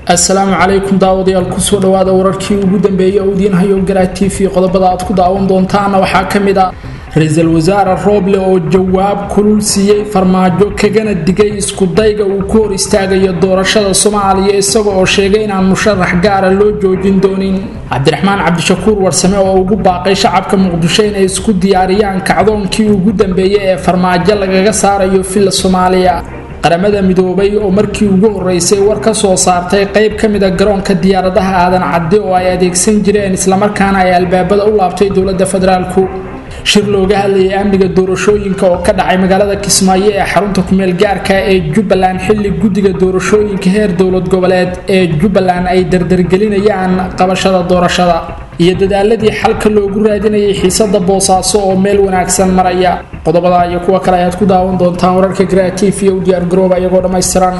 السلام عليكم داوديال kusoo dhawaada wararkii ugu dambeeyay oo diin hayo garaa TV qodobada aad ku daawan doontaan waxa kamid ah ra'iisul wasaare Roble oo jawaab kulul siiyay farmaajo kagana digay isku dayga uu ku hor istaagayo doorashada Soomaaliya isagoo oo sheegay in aan musharax gaar ah loo joojin doonin Cabdiraxmaan Cabdishakuur warsame oo ugu baaqay shacabka Muqdisho inay isku diyaariyaan kacdoonkii ugu dambeeyay ee farmaajo lagaga saarayo fil Soomaaliya qaramada midoobay oo markii ugu horeysay war ka soo saartay qayb kamid ah garoonka diyaaradaha aadan cadde oo ay adeegsan jireen isla markaana ay albaabada u laabtay dawladda federaalku shir looga hadlayay amniga doorashooyinka oo ka dhacay magaalada Kismaayo ee xarunta ku meel gaarka ee Jubbaland xilli guddiga doorashooyinka heer dawlad goboleed ee Jubbaland ay dardargelinayaan qabashada doorashada iyo dadaaladii xalka loogu raadinayay xiisada Boosaaso oo meel wanaagsan maraya qodobada iyo kuwa kale aad ku daawan doontaan wararka Garaa TV oo diyaar garooba ayagoo dhameystiran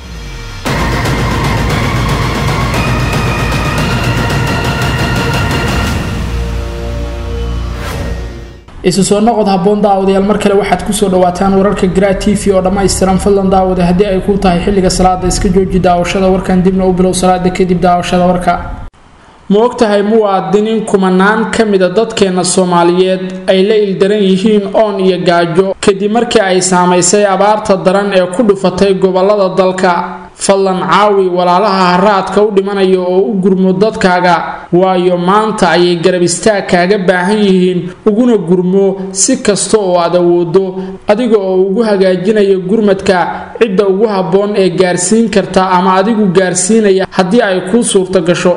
isu soo noqod haboon daawadayaal mar kale waxaad ku soo dhawaataan wararka Garaa TV oo dhameystiran fadlan daawada hadii ay ku tahay xilliga salaada iska jooji daawashada warkan dibna u bilow salaada kadib daawashada warka ma ogtahay muwaadiniin kumanaan kamid ah dadkeena Soomaaliyeed ay la ildaran yihiin oon iyo gaajo kadib markii ay saameysay abaarta daran ee ku dhufatay gobolada dalka fadlan caawi walaalaha haraadka u dhimanayo oo u gurmo dadkaaga waayo maanta ay garab istaag kaaga baahan yihiin uguna gurmo si kasta oo aad awoodo adiga oo ugu hagaajinayo gurmadka cidda ugu haboon ee gaarsiin karta ama adigu gaarsiinaya haddii ay ku suurto gasho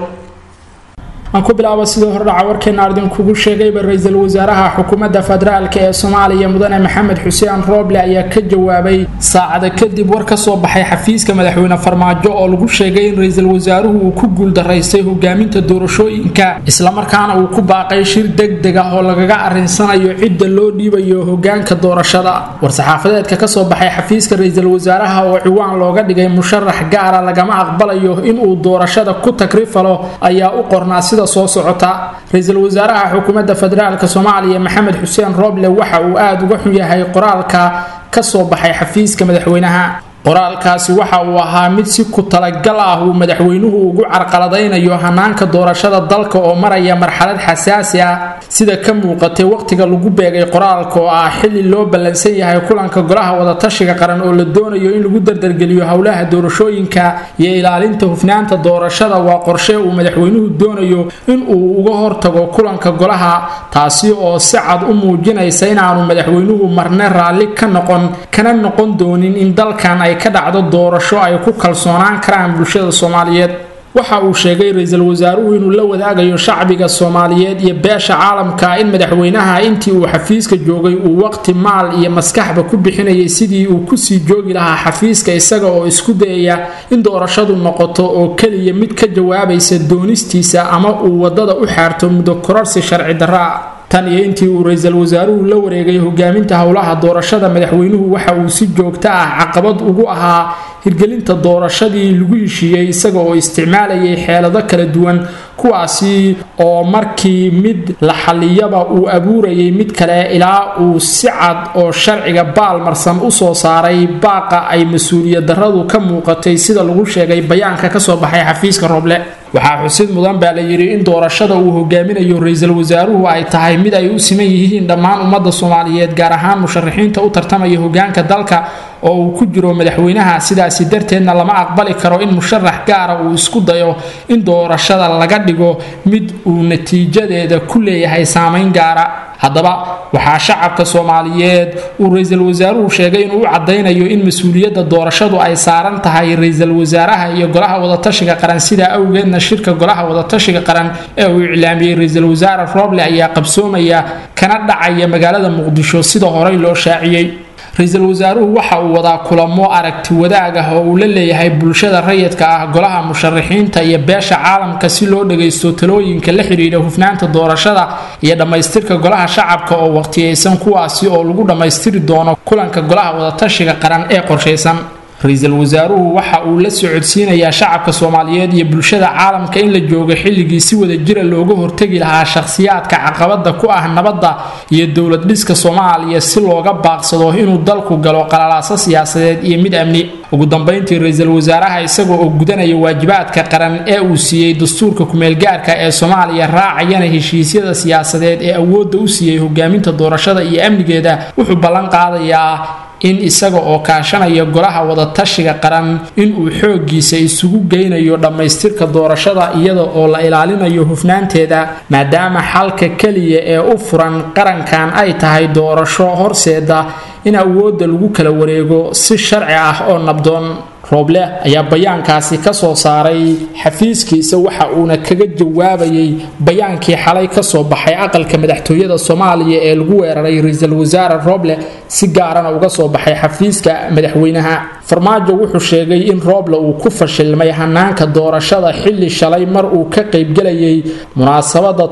aan ku bilaabo sidoo hore dhaca warkeena ardan kugu sheegay ra'iisul wasaaraha xukuumadda federaalka ee Soomaaliya mudane Maxamed Xuseen Roble ayaa ka jawaabay saacada kadib war ka soo baxay xafiiska madaxweyne Farmaajo oo lagu sheegay in ra'iisul wasaaruhu uu ku guuldareystay hogaaminta doorashooyinka isla markaana uu ku baaqay shir degdeg ah oo lagaga arinsanayo cidda loo dhiibayo hogaanka doorashada war saxaafadeedka ka soo baxay xafiiska ra'iisul wasaaraha oo ciwaan looga dhigay musharax gaar ah lagama aqbalayo in uu doorashada ku takrifalo ayaa u qornaa soo socota ra'iisul wasaaraha xukuumadda federaalka Soomaaliya Maxamed Xuseen Roble waxa uu aad uga xun yahay qoraalka ka soo baxay xafiiska madaxweynaha qoraalkaasi waxa uu ahaa mid si ku talagal ah uu madaxweynuhu ugu carqaladeynayo hanaanka doorashada dalka oo maraya marxalad xasaasi ah sida ka muuqatay waqtiga lagu beegay qoraalka oo ah xilli loo balansan yahay kulanka golaha wada tashiga qaran oo la doonayo in lagu dardargeliyo howlaha doorashooyinka iyo ilaalinta hufnaanta doorashada waa qorshe uu madaxweynuhu doonayo in uu uga hortago kulanka golaha taasi oo si cad u muujinaysa in aanu madaxweynuhu marne raali ka noqon doonin in dalkan ay ka dhacdo doorasho ay ku kalsoonaan karaan bulshada Soomaaliyeed waxa uu sheegay ra'iisul wasaaruhu inuu la wadaagayo shacbiga Soomaaliyeed iyo beesha caalamka in madaxweynaha intii uu xafiiska joogay uu waqti maal iyo maskaxba ku bixinayay sidii uu ku sii joogi lahaa xafiiska isaga oo isku dayaya in doorashadu noqoto oo kaliya mid ka jawaabaysa doonistiisa ama uu wadada u xaarto muddo kororsi sharci darro tan iyo intii uu ra'iisul wasaaruhu la wareegay hogaaminta howlaha doorashada madaxweynuhu waxa uu si joogto ah caqabad ugu ahaa hirgelinta doorashadii lagu heshiiyay isaga oo isticmaalayay xeelado kala duwan kuwaasi oo markii mid la xaliyaba uu abuurayay mid kale ilaa uu si cad oo sharciga baalmarsan u soo saaray baaqa ay mas'uuliyad darradu ka muuqatay sida lagu sheegay bayaanka ka soo baxay xafiiska Roble waxaa xusid mudan baa la yiri in doorashada uu hogaaminayo ra'iisul wasaaruhu ay tahay mid ay u siman yihiin dhammaan ummadda Soomaaliyeed gaar ahaan musharaxiinta u tartamaya hogaanka dalka oo uu ku jiro madaxweynaha sidaas darteedna lama aqbali karo in musharax gaar ah uu isku dayo in doorashada laga dhigo mid uu natiijadeeda ku leeyahay saameyn gaar ah haddaba waxaa shacabka Soomaaliyeed uu ra'iisul wasaaruhu sheegay inuu cadeynayo in mas'uuliyadda doorashadu ay saaran tahay ra'iisul wasaaraha iyo golaha wada tashiga qaran sida awgeedna shirka golaha wada tashiga qaran ee uu iclaamiyay ra'iisul wasaare Roble ayaa qabsoomaya kana dhacaya magaalada Muqdisho sida hore loo shaaciyay ra'iisul wasaaruhu waxa uu wada kulamo aragti wadaag ah oo uu la leeyahay bulshada rayidka ah golaha musharaxiinta iyo beesha caalamka si loo dhageysto talooyinka la xiriira hufnaanta doorashada iyo dhameystirka golaha shacabka oo waqtiyeysan kuwaasi oo lagu dhameystiri doono kulanka golaha wada tashiga qaran ee qorsheysan ra-iisul wasaaruhu waxa uu la socodsiinayaa shacabka Soomaaliyeed iyo bulshada caalamka in la joogo xilligii si wada jir looga hortagi lahaa shakhsiyaadka caqabada ku ah nabadda iyo dawlad dhiska Soomaaliya si looga baaqsado inuu dalku galo qalalaasa siyaasadeed iyo mid amni. ugu dambeyntii ra-iisul wasaaraha isagoo oo gudanaya waajibaadka qaran ee uu siiyay dastuurka kumeel gaarka ee Soomaaliya raacayana heshiisyada siyaasadeed ee awoodda u siiyay hogaaminta doorashada iyo amnigeeda wuxuu ballan qaadayaa in isaga oo kaashanaya golaha wada tashiga qaran in uu xoogiisa isugu geynayo dhamaystirka doorashada iyada oo la ilaalinayo hufnaanteeda maadaama xalka kaliya ee u furan qarankan ay tahay doorasho horseeda in awoodda lagu kala wareego si sharci ah oo nabdoon. Roble ayaa bayaankaasi ka soo saaray xafiiskiisa waxa uuna kaga jawaabayay bayaankii xalay ka soo baxay aqalka madaxtooyada Soomaaliya ee lagu weeraray ra-iisul wasaare Roble si gaarana uga soo baxay xafiiska madaxweynaha. Farmaajo wuxuu sheegay in Roble uu ku fashilmay hanaanka doorashada xilli shalay mar uu ka qayb galayay munaasabada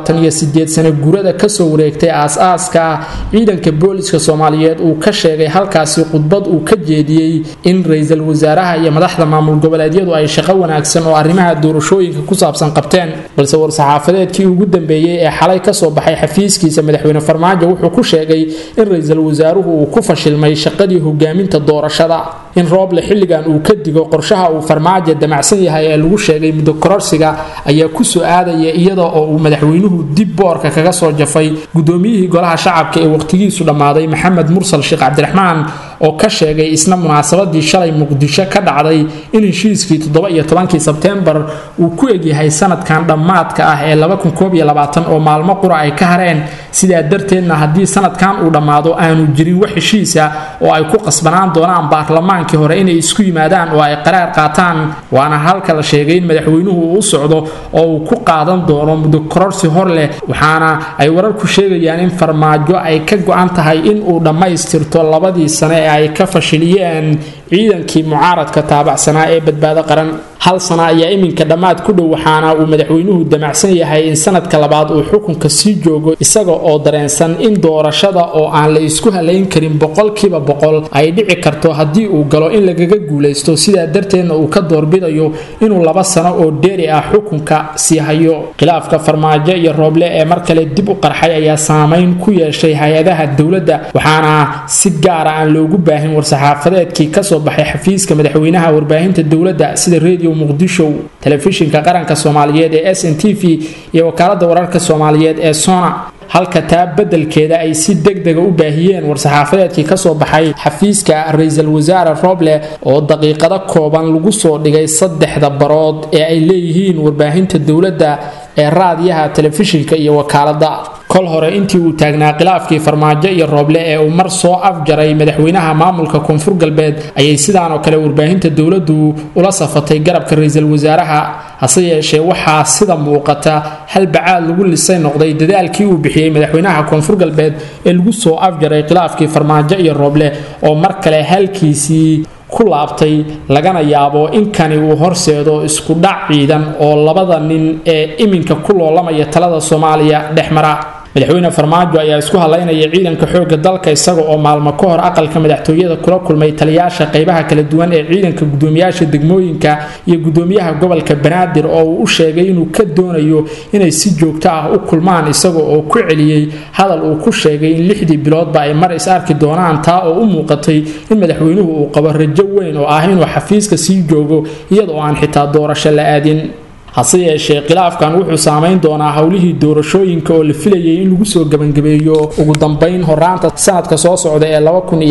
78 sano guurada ka soo wareegtay aasaaska ciidanka booliska Soomaaliyeed uu ka sheegay halkaasi khudbad uu ka jeediyay in ra-iisul wasaaraha iyo madaxda maamul goboleedyadu ay shaqo wanaagsan oo arrimaha doorashooyinka ku saabsan qabteen balse war-saxaafadeedkii ugu dambeeyay ee xalay ka soo baxay xafiiskiisa madaxweyne Farmaajo wuxuu ku sheegay in ra-iisul wasaaruhu uu ku fashilmay shaqadii hogaaminta doorashada. in Roble xilligan uu ka digo qorshaha uu Farmaajo damacsan yahay ee lagu sheegay muddo kororsiga ayaa ku soo aadaya iyada oo uu madaxweynuhu dib boorka kaga soo jafay gudoomiyihii golaha shacabka ee waqtigiisu dhamaaday Maxamed Mursal Sheekh Cabdiraxmaan oo ka sheegay isna munaasabadii shalay Muqdisho ka dhacday in heshiiskii 17 Sebtembar uu ku egyahay sanadkan dhamaadka ah ee 2021 oo maalmo qura ay ka hareen sidaa darteedna haddii sanadkan uu dhamaado aanu jirin wax heshiisa oo ay ku qasbanaan doonaan baarlamaankii hore inay isku yimaadaan oo ay qaraar qaataan waana halka la sheegay in madaxweynuhu uu socdo oo uu ku qaadan doono muddo kororsi hor leh waxaana ay wararku sheegayaan in Farmaajo ay ka go'an tahay in uu dhamaystirto labadii sano ee ay ka fashiliyeen ciidankii mucaaradka taabacsanaa ee badbaado qaran. hal sano ayaa iminka dhamaad ku dhow waxaana uu madaxweynuhu damacsan yahay in sanadka labaad uu xukunka sii joogo isaga oo dareensan in doorashada oo aan la isku haleyn karin 100% ay dhici karto haddii uu galo in lagaga guuleysto sidaa darteedna uu ka doorbidayo inuu 2 sano oo dheeri ah xukunka sii hayo. khilaafka Farmaajo iyo Roble ee mar kale dib u qarxay ayaa saameyn ku yeeshay hay'adaha dowladda waxaana si gaar ah loogu baahin war-saxaafadeedkii ka soo baxay xafiiska madaxweynaha warbaahinta dowladda sida radio Muqdisho telefishinka qaranka Soomaaliyeed ee SNTV iyo wakaaladda wararka Soomaaliyeed ee Sona halka taa bedelkeeda ay si degdeg u baahiyeen war-saxaafadeedkii ka soo baxay xafiiska ra-iisul wasaare Roble oo daqiiqado kooban lagu soo dhigay 3 barood ee ay leeyihiin warbaahinta dowladda ee raadiyaha telefishinka iyo wakaaladda. kol hore intii uu taagnaa khilaafkii Farmaajo iyo Roble ee uu mar soo afjaray madaxweynaha maamulka Koonfur Galbeed ayay sidaan oo kale warbaahinta dowladdu ula safatay garabka ra-iisul wasaaraha hase yeeshee waxaa sida muuqata hal bacaad lagu lisay noqday dadaalkii uu bixiyay madaxweynaha Koonfur Galbeed ee lagu soo afjaray khilaafkii Farmaajo iyo Roble oo mar kale halkiisii ku laabtay lagana yaabo in kani uu horseedo isku dhac ciidan oo labada nin ee iminka ku loolamaya talada Soomaaliya dhexmara. madaxweyne Farmaajo ayaa isku haleynaya ciidanka xoogga dalka isaga oo maalmo ka hor aqalka madaxtooyada kula kulmay taliyaasha qaybaha kala duwan ee ciidanka gudoomiyaasha degmooyinka iyo gudoomiyaha gobolka Banaadir oo uu sheegay inuu ka doonayo inay si joogto ah u kulmaan isaga oo ku celiyay hadal uu ku sheegay in 6 biloodba ay mar is arki doonaan taa oo u muuqatay in madaxweynuhu uu qabo rajo weyn oo ah inuu xafiiska sii joogo iyadoo aan xitaa doorasho la aadin. hase yeeshee khilaafkan wuxuu saameyn doonaa hawlihii doorashooyinka oo la filayay in lagu soo gabangabeeyo ugu dambeyn horaanta sanadka soo socda ee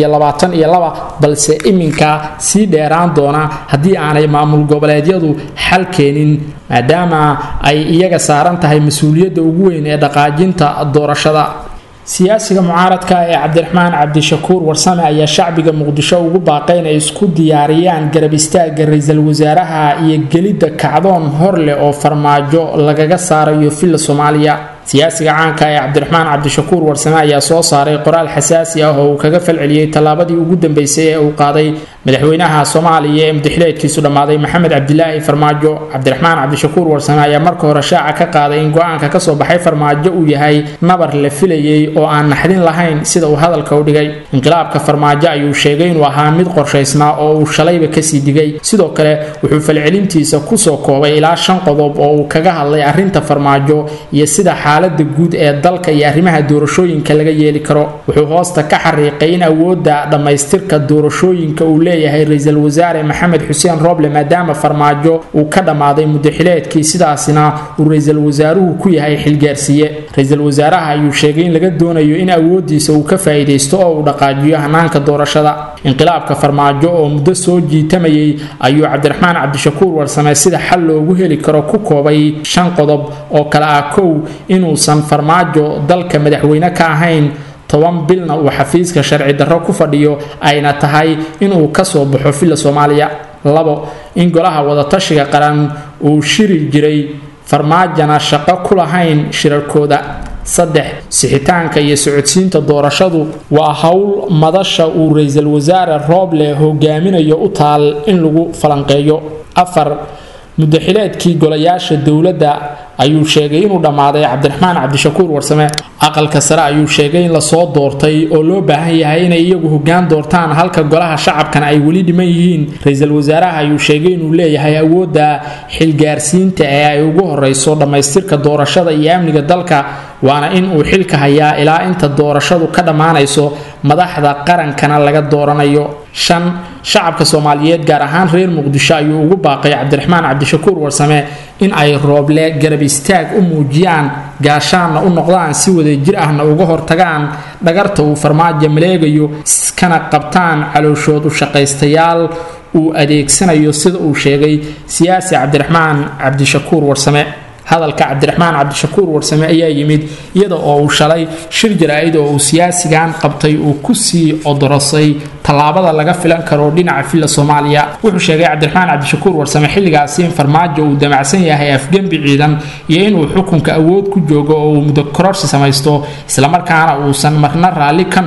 2022 balse iminka sii dheeraan doona haddii aanay maamul goboleedyadu xal keenin maadaama ay iyaga saaran tahay mas'uuliyadda ugu weyn ee dhaqaajinta doorashada. siyaasiga mucaaradka ee Cabdiraxmaan Cabdishakuur Warsame ayaa shacbiga Muqdisho ugu baaqay inay isku diyaariyaan garab istaaga ra-iisul wasaaraha iyo gelidda kacdoon hor leh oo Farmaajo lagaga saarayo filla Soomaaliya. siyaasiga caanka ee cabdiraxmaan cabdishakuur warsame ayaa soo saaray qoraal xasaasi ah oo uu kaga falceliyey tallaabadii ugu dambeysay ee uu qaaday madaxweynaha Soomaaliya ee madaxleedkiisu dhamaaday Maxamed Cabdilaahi Farmaajo. Cabdiraxmaan Cabdishakuur warsame ayaa markii hore shaaca ka qaaday in go'aanka ka soo baxay Farmaajo uu yahay nabar la filayay oo aan naxdin lahayn sida uu hadalka u dhigay. Inqilaabka Farmaajo ayuu sheegay inuu ahaa mid qorshaysnaa oo uu shalayba ka sii digay. Sidoo kale wuxuu falcelintiisa ku soo koobay ilaa 5 qodob oo uu kaga hadlay arrinta Farmaajo iyo sida xaaladda guud ee dalka iyo arrimaha doorashooyinka laga yeeli karo. Wuxuu hoosta ka xariiqay in awoodda dhamaystirka doorashooyinka uu leeyahay ra'iisul wasaare Maxamed Xuseen Roble maadaama Farmaajo uu ka dhamaaday muddaxileedkii sidaasina uu ra'iisul wasaaruhu ku yahay xilgaarsiye. Ra'iisul wasaaraha ayuu sheegay in laga doonayo in awoodiisa uu ka faa'iideysto oo uu dhaqaajiyo hanaanka doorashada. Inqilaabka Farmaajo oo muddo soo jiitamayay ayuu Cabdiraxmaan Cabdishakuur warsame sida xal loogu heli karo ku koobay 5 qodob oo kala ah: 1 inuusan Farmaajo dalka madaxweyne ka ahayn 10 bilna uu xafiiska sharci darro ku fadhiyo ayna tahay inuu ka soo baxo filla Soomaaliya. 2 in golaha wada tashiga qaran uu shiri jiray Farmaajana shaqo ku lahayn shirarkooda. 3 sixitaanka iyo socodsiinta doorashadu waa hawl madasha uu ra'iisul wasaare Roble hogaaminayo u taal in lagu falanqeeyo. 4 muddaxileedkii golayaasha dawladda ayuu sheegay inuu dhamaaday Cabdiraxmaan Cabdishakuur warsame. aqalka sare ayuu sheegay in la soo doortay oo loo baahan yahay inay iyagu hoggaan doortaan halka golaha shacabkana ay wali dhiman yihiin. ra'iisul wasaaraha ayuu sheegay inuu leeyahay awoodda xilgaarsiinta ee ay ugu horeyso dhamaystirka doorashada iyo amniga dalka, waana in uu xilka hayaa ilaa inta doorashadu ka dhamaanayso madaxda qarankana laga dooranayo. 5 shacabka Soomaaliyeed gaar ahaan reer Muqdisho ayuu ugu baaqay Cabdiraxmaan Cabdishakuur warsame in ay Roble garab istaag u muujiyaan, gaashaanna u noqdaan, si wadajir ahna uga hortagaan dhagarta uu Farmaajo maleegayo, iskana qabtaan calooshoodu shaqaystayaal uu adeegsanayo sida uu sheegay siyaasi Cabdiraxmaan Cabdishakuur warsame. hadalka Cabdiraxmaan Cabdishakuur warsame ayaa yimid iyada oo uu shalay shir jaraa'id oo uu siyaasigan qabtay uu ku sii odorosay tallaabada laga filan karo dhinaca filla Soomaaliya. wuxuu sheegay Cabdiraxmaan Cabdishakuur warsame xilligaas in Farmaajo uu damacsan yahay afgembi ciidan iyo inuu xukunka awood ku joogo oo uu muddo kororsi samaysto, isla markaana uusan marna raali ka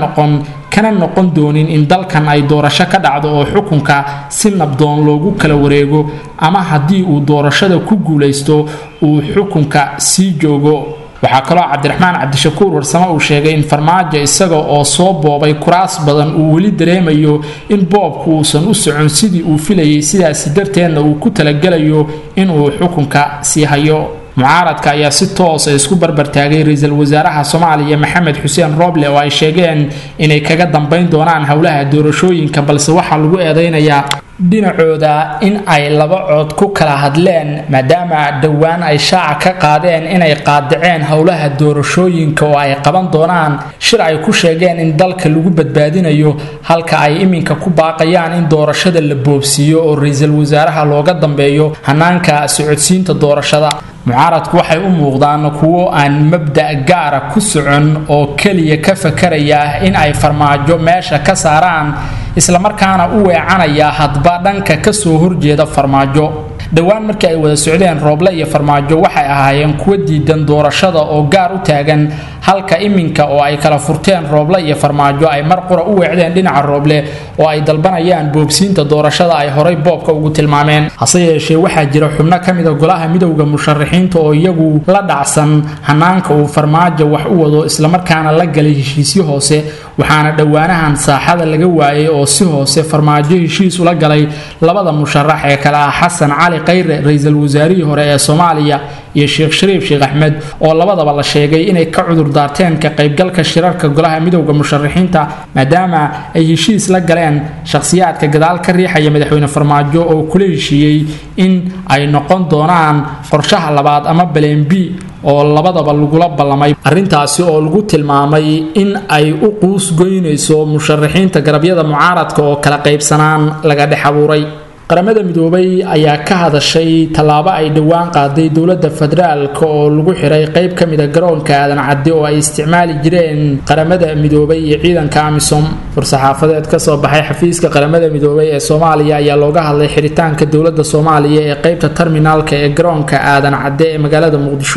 noqon doonin in dalkan ay doorasho ka dhacdo oo xukunka si nabdoon loogu kala wareego, ama haddii uu doorashada ku guuleysto uu xukunka sii joogo. waxaa kaloo Cabdiraxmaan Cabdishakuur warsame uu sheegay in Farmaajo isaga oo soo boobay kuraas badan uu weli dareemayo in boobku uusan u socon sidii uu filayay, sidaas darteedna uu ku talagalayo inuu xukunka sii hayo. mucaaradka ayaa si toos ah isku barbar taagay ra'iisul wasaaraha Soomaaliya Maxamed Xuseen Roble oo ay sheegeen inay kaga dambeyn doonaan howlaha doorashooyinka, balse waxa lagu eedeynayaa dhinacooda in ay 2 cod ku kala hadleen maadaama dhawaan ay shaaca ka qaadeen inay qaadaceen howlaha doorashooyinka oo ay qaban doonaan shir ay ku sheegeen in dalka lagu badbaadinayo, halka ay iminka ku baaqayaan in doorashada la boobsiiyo oo ra'iisul wasaaraha looga dambeeyo hanaanka socodsiinta doorashada. mucaaradku waxay u muuqdaan kuwo aan mabda' gaara ku socon oo kaliya ka fakaraya in ay Farmaajo meesha ka saaraan, isla markaana u weecanaya hadba dhanka ka soo horjeeda Farmaajo. dhawaan markii ay wada socdeen Roble iyo Farmaajo waxay ahaayeen kuwa diidan doorashada oo gaar u taagan, halka iminka oo ay kala furteen Roble iyo Farmaajo ay mar qura u weecdeen dhinaca Roble oo ay dalbanayaan boobsiinta doorashada ay horay boobka ugu tilmaameen. hase yeeshee waxaa jira xubno ka mid ah golaha midowga musharaxiinta oo iyagu la dhacsan hanaanka uu Farmaajo wax u wado, isla markaana la galay heshiisyo hoose, waxaana dhawaanahan saaxada laga waayay oo si hoose Farmaajo heshiis ula galay 2 musharax ee kala ah Xasan Cali Khayre ra'iisul wasaarihii hore ee Soomaaliya iyo Sheekh Shariif Sheekh Axmed oo labadaba la sheegay inay ka cudur daarteen ka qaybgalka shirarka golaha midowga musharaxiinta maadaama ay heshiis la galeen shakhsiyaadka gadaal ka riixaya madaxweyne Farmaajo oo kula heshiiyay in ay noqon doonaan qorshaha labaad ama Plan B oo labadaba lagula ballamay. arrintaasi oo lagu tilmaamay in ay u quus goynayso musharaxiinta garabyada mucaaradka oo kala qaybsanaan laga dhex abuuray. qaramada midoobay ayaa ka hadashay tallaabo ay dhawaan qaaday dowladda federaalka oo lagu xiray qayb ka mid ah garoonka aadan cadde oo ay isticmaali jireen qaramada midoobay iyo ciidanka AMISOM. war-saxaafadeed ka soo baxay xafiiska qaramada midoobay ee Soomaaliya ayaa looga hadlay xiritaanka dowladda Soomaaliya ee qaybta terminalka ee garoonka aadan cadde ee magaalada Muqdisho.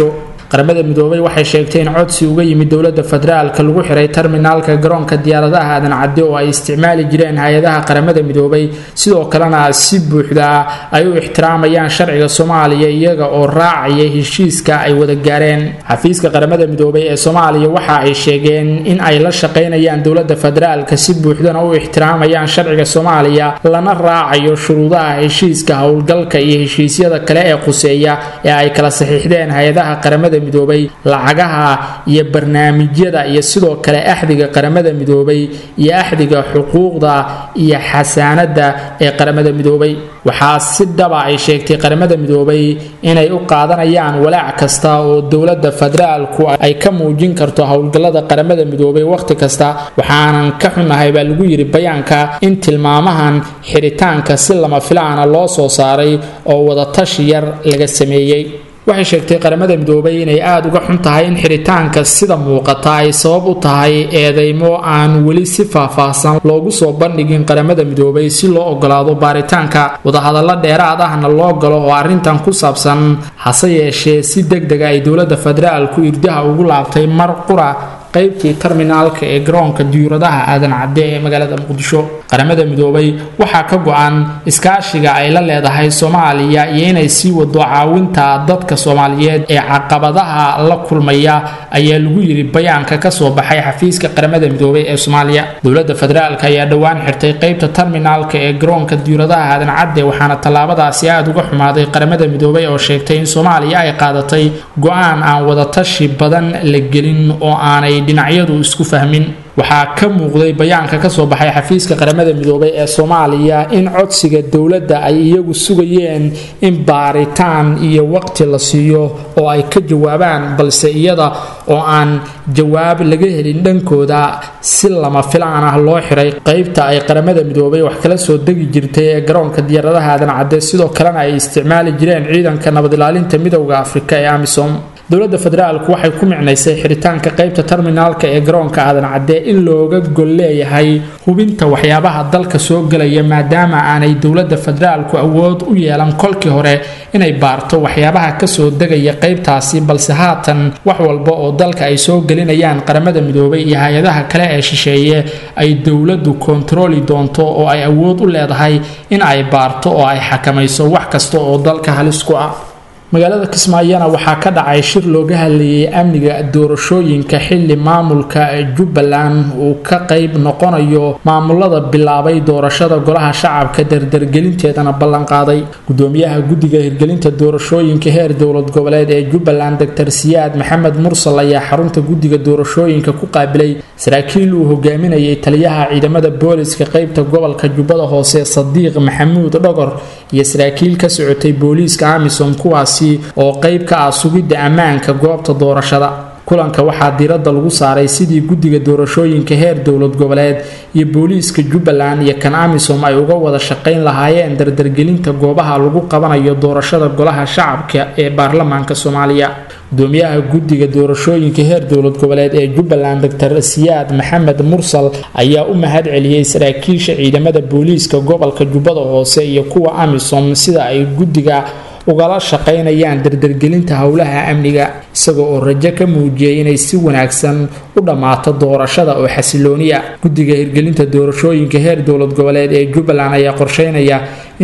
qaramada midoobay waxay sheegtay in codsi uga yimid dowladda federaalka lagu xiray terminaalka garoonka diyaaradaha aadan cadde oo ay isticmaali jireen hay-adaha qaramada midoobay sidoo kalena si buuxda ay u ixtiraamayaan sharciga Soomaaliya iyaga oo raacaya heshiiska ay wada gaareen xafiiska qaramada midoobay ee Soomaaliya waxa ay sheegeen in ay la shaqeynayaan dowladda federaalka si buuxdana u ixtiraamayaan sharciga Soomaaliya lana raacayo shuruudaha heshiiska howlgalka iyo heshiisyada kale ee quseeya ee ay kala saxiixdeen hay-adaha qaramada midoobay lacagaha iyo barnaamijyada iyo sidoo kale axdiga qaramada midoobay iyo axdiga xuquuqda iyo xasaanada ee qaramada midoobay waxaa si dhaba ay sheegtay qaramada midoobay inay u qaadanayaan walaac kasta oo dowladda federaalku ay ka muujin karto howlgallada qaramada midoobay waqti kasta waxaanan ka xunahay baa lagu yiri bayaanka in tilmaamahan xiritaanka si lama filaana loo soo saaray oo wada tashi yar laga sameeyay waxay sheegtay qaramada midoobay inay aad uga xun tahay in xiritaanka sida muuqata ay sabab u tahay eedeymo aan weli si faahfaahsan loogu soo bandhigin qaramada midoobay si loo ogolaado baaritaanka wadahadallo dheeraad ahna loo galo oo arrintan ku saabsan hase yeeshee si degdeg ah ay dowladda federaalku irdaha ugu laabtay mar qura qaybtii terminaalka ee garoonka diyaaradaha aadan cadde ee magaalada muqdisho qaramada midoobay waxaa ka go'an iskaashiga ay la leedahay Soomaaliya iyo inay sii wado caawinta dadka Soomaaliyeed ee caqabadaha la kulmaya ayaa lagu yiri bayaanka ka soo baxay xafiiska qaramada midoobay ee Soomaaliya dowladda federaalka ayaa dhawaan xirtay qaybta terminaalka ee garoonka diyaaradaha aadan cadde waxaana tallaabadaasi aad uga xumaaday qaramada midoobay oo sheegtay in Soomaaliya ay qaadatay go'aan aan wada tashi badan la gelin oo aanay dhinacyadu isku fahmin waxaa ka muuqday bayaanka ka soo baxay xafiiska qaramada midoobay ee Soomaaliya in codsiga dowladda ay iyagu sugayeen in baaritaan iyo waqti la siiyo oo ay ka jawaabaan balse iyada oo aan jawaab laga helin dhankooda si lama filaan ah loo xiray qaybta ay qaramada midoobay wax kala soo degi jirtay ee garoonka diyaaradaha aadan cadde sidoo kalena ay isticmaali jireen ciidanka nabad ilaalinta midowga Afrika ee AMISOM dowladda federaalku waxay ku micnaysay xiritaanka qaybta terminaalka ee garoonka aadan cadde in looga gol leeyahay hubinta waxyaabaha dalka soo galaya maadaama aanay dowladda federaalku awood u yeelan kolkii hore inay baarto waxyaabaha ka soo degaya qaybtaasi balse haatan wax walba oo dalka ay soo gelinayaan qaramada midoobay iyo hay-adaha kale ee shisheeye ay dowladdu kontrooli doonto oo ay awood u leedahay in ay baarto oo ay xakamayso wax kasta oo dalka halis ku ah magaalada Kismaayana waxaa ka dhacay shir looga hadlayay amniga doorashooyinka xilli maamulka Jubbaland uu ka qayb noqonayo maamulada bilaabay doorashada golaha shacabka dardargelinteedana ballan qaaday gudoomiyaha guddiga hirgelinta doorashooyinka heer dowlad goboleed ee Jubbaland Dr. Siyaad Maxamed Mursal ayaa xarunta guddiga doorashooyinka ku qaabilay saraakiil uu hogaaminayay taliyaha ciidamada booliska qaybta gobolka Jubbada Hoose Sadiiq Maxamuud Dhogor iyo saraakiil ka socotay booliska AMISOM kuwaas oo qayb ka ah sugidda ammaanka goobta doorashada kulanka waxaa diiradda lagu saaray sidii guddiga doorashooyinka heer dowlad goboleed iyo booliiska Jubbaland iyo kan AMISOM ay uga wada shaqayn lahaayeen dardargelinta goobaha lagu qabanayo doorashada golaha shacabka ee baarlamaanka Soomaaliya gudoomiyaha guddiga doorashooyinka heer dowlad goboleed ee Jubbaland Dr. Siyaad Maxamed Mursal ayaa u mahad celiyay saraakiisha ciidamada booliiska gobolka Jubbada Hoose iyo kuwa AMISOM sida ay guddiga ugala shaqaynayaan dardargelinta howlaha amniga isagoo oo rajo ka muujiyay inay si wanaagsan u dhamaato doorashada oo xasilooniya guddiga hirgelinta doorashooyinka heer dowlad goboleed ee Jubbaland ayaa qorsheynaya in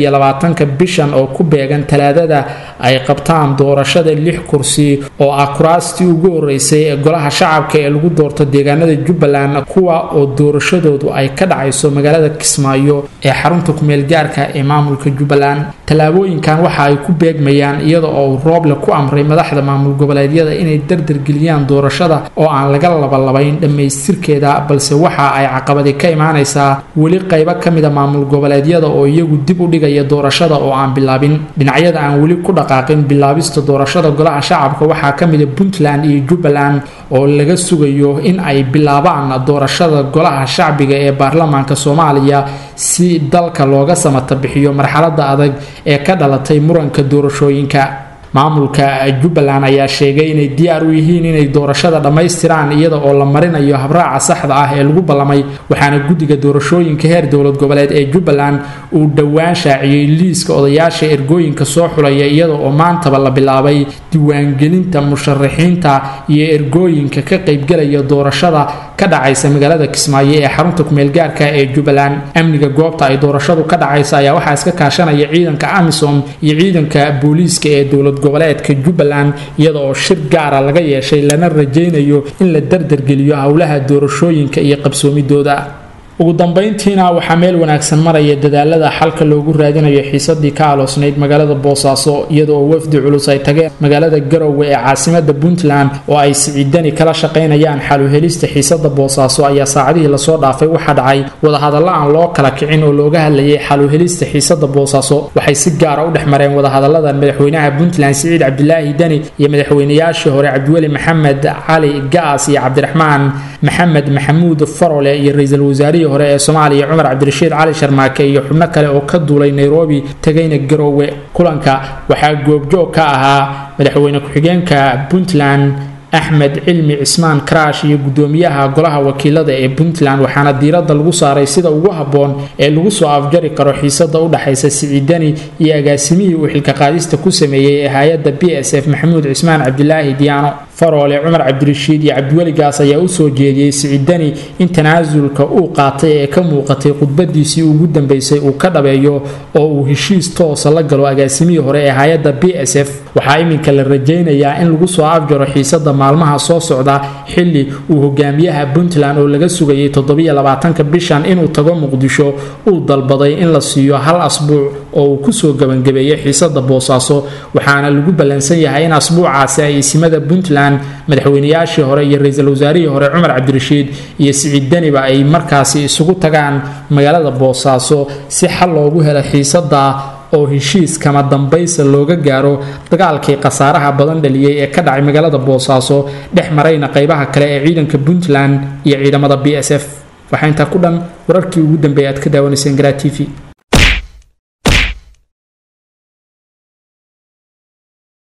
28 bishan oo ku beegan talaadada ay qabtaan doorashada 6 kursi oo ah kuraastii ugu horeysay ee golaha shacabka ee lagu doorto deegaanada Jubbaland kuwa oo doorashadoodu ay ka dhacayso magaalada Kismaayo ee xarunta ku meel gaarka ee maamulka Jubbaland talaabooyinkan waxa ay ku beegmayaan iyada oo rooble ku amray madaxda maamul goboleedyada inay dardargeliyaan doorashada oo aan laga labalabayn dhameystirkeeda balse waxa ay caqabadi ka imaanaysaa weli qaybo kamid ah maamul goboleedyada oo iyagu dib u dhigaya doorashada oo aan bilaabin dhinacyada aan weli ku dhaqaaqin bilaabista doorashada golaha shacabka waxaa kamid ah Puntland iyo Jubbaland oo laga sugayo in ay bilaabaan doorashada golaha shacbiga ee baarlamaanka Soomaaliya si dalka looga samata bixiyo marxaladda adag ee ka dhalatay muranka doorashooyinka maamulka Jubbaland ayaa sheegay inay diyaar u yihiin inay doorashada dhamaystiraan iyada oo la marinayo habraaca saxda ah ee lagu ballamay waxaana guddiga doorashooyinka heer dowlad goboleed ee Jubbaland uu dhawaan shaaciyay liiska odayaasha ergooyinka soo xulaya iyada oo maantaba la bilaabay diiwaangelinta musharaxiinta iyo ergooyinka ka qaybgalaya doorashada ka dhacaysa magaalada Kismaayo ee xarunta kumeel gaarka ee Jubbaland amniga goobta ay doorashadu ka dhacaysa ayaa waxa iska kaashanaya ciidanka AMISOM iyo ciidanka booliiska ee dowlad goboleedka Jubbaland iyada oo shir gaar ah laga yeeshay lana rajaynayo in la dardargeliyo hawlaha doorashooyinka iyo qabsoomidooda ugu dambeyntiina waxaa meel wanaagsan maraya dadaalada xalka loogu raadinayo xiisadii ka aloosnayd magaalada Boosaaso iyada oo wafdi culus ay tageen magaalada Garowe ee caasimadda Puntland oo ay siciidani kala shaqeynayaan xal u helista xiisada Boosaaso ayaa saacadihii la soo dhaafay waxa dhacay wadahadallo aan loo kala kicin oo looga hadlayay xal u helista xiisada Boosaaso waxay si gaar ah u dhexmareen wadahadalladan madaxweynaha Puntland Siciid Cabdilaahi Dani iyo madaxweynayaashii hore Cabdiweli Maxamed Cali Gaas iyo Cabdiraxmaan Maxamed Maxamuud Farole iyo ra'iisul wasaarihi hore ee Soomaaliya Cumar Cabdirashiid Cali Sharmaake iyo xubno kale oo ka duulay Nairobi tagayna Garowe kulanka waxaa goobjoog ka ahaa madaxweyne ku-xigeenka Puntland Axmed Cilmi Cismaan Crash iyo gudoomiyaha golaha wakiilada ee Puntland waxaana diiradda lagu saaray sida ugu haboon ee lagu soo afjari karo xiisada u dhaxaysa Siciidani iyo agaasimihii uu xilka qaadista ku sameeyay ee hay'adda BSF Maxamuud Cismaan Cabdilaahi Diyaano Farole Cumar Cabdirashiid iyo Cabdiweli Gaas ayaa u soo jeediyay Siciidani in tanaasulka uu qaatay ee ka muuqatay khudbadiisii ugu dambeysay uu ka dhabeeyo oo uu heshiis toos la galo agaasimihii hore ee hay'adda BSF waxaa iminka la rajaynayaa in lagu soo afjaro xiisada maalmaha soo socda xilli uu hogaamiyaha Puntland oo laga sugayay 27 bishan inuu tago Muqdisho uu dalbaday in la siiyo hal asbuuc oo uu ku soo gabangabeeyay xiisada Boosaaso waxaana lagu balansan yahay in asbuucaasi ay isimada Puntland madaxweynayaashii hore iyo ra'iisul wasaarihii hore Cumar Cabdirashiid iyo Siciidani ba ay markaasi isugu tagaan magaalada Boosaaso si xal loogu helo xiisada oo heshiis kama dambaysa looga gaaro dagaalkii qasaaraha badan dhaliyay ee ka dhacay magaalada Boosaaso dhex marayna qaybaha kale ee ciidanka Puntland iyo ciidamada BSF waxaa inta ku dhan wararkii ugu dambeeyay aad ka daawanayseen Gra TV